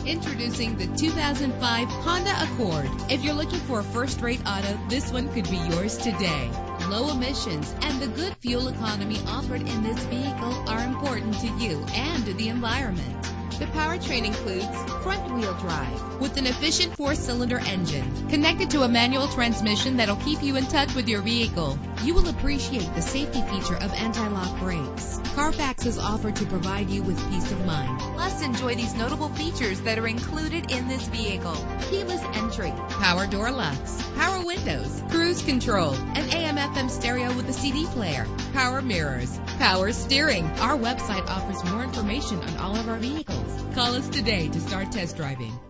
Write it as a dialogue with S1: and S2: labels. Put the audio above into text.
S1: Introducing the 2005 Honda Accord. If you're looking for a first-rate auto, this one could be yours today. Low emissions and the good fuel economy offered in this vehicle are important to you and to the environment. The powertrain includes front-wheel drive with an efficient 4-cylinder engine connected to a manual transmission that'll keep you in touch with your vehicle. You will appreciate the safety feature of anti-lock brakes. Carfax is offered to provide you with peace of mind. Plus, enjoy these notable features that are included in this vehicle: keyless entry, power door locks, power windows, cruise control, an AM/FM stereo with a CD player, power mirrors, power steering. Our website offers more information on all of our vehicles. Call us today to start test driving.